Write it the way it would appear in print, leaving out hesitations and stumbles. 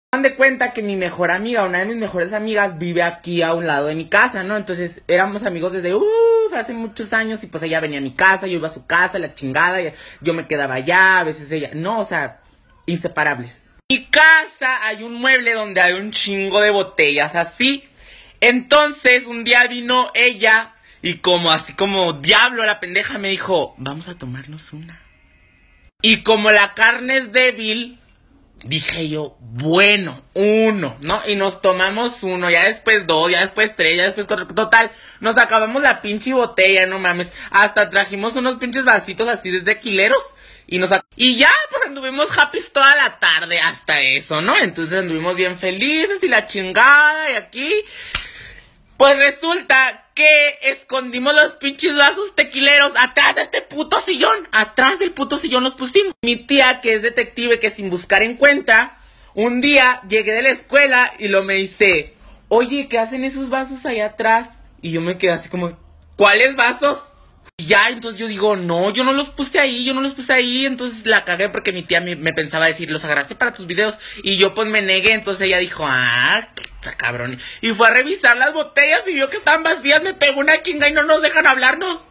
Dan de cuenta que mi mejor amiga, una de mis mejores amigas, vive aquí a un lado de mi casa, ¿no? Entonces éramos amigos desde hace muchos años y pues ella venía a mi casa, yo iba a su casa, la chingada, yo me quedaba allá, a veces ella, no, o sea, inseparables. En mi casa hay un mueble donde hay un chingo de botellas así. Entonces un día vino ella y como así como diablo la pendeja me dijo, vamos a tomarnos una. Y como la carne es débil, dije yo, bueno, uno, ¿no? Y nos tomamos uno, ya después dos, ya después tres, ya después cuatro. Total, nos acabamos la pinche botella, no mames. Hasta trajimos unos pinches vasitos así de tequileros. Y ya, pues anduvimos happy toda la tarde hasta eso, ¿no? Entonces anduvimos bien felices y la chingada y aquí. Pues resulta que escondimos los pinches vasos tequileros atrás de este puto sillón. Atrás del puto sillón los pusimos. Mi tía, que es detective, que sin buscar encuentra, un día llegué de la escuela y lo me dice, oye, ¿qué hacen esos vasos allá atrás? Y yo me quedé así como, ¿cuáles vasos? Y ya, entonces yo digo, no, yo no los puse ahí, entonces la cagué porque mi tía me pensaba decir, los agarraste para tus videos, y yo pues me negué, entonces ella dijo, qué cabrón, y fue a revisar las botellas y vio que estaban vacías, me pegó una chinga y no nos dejan hablarnos.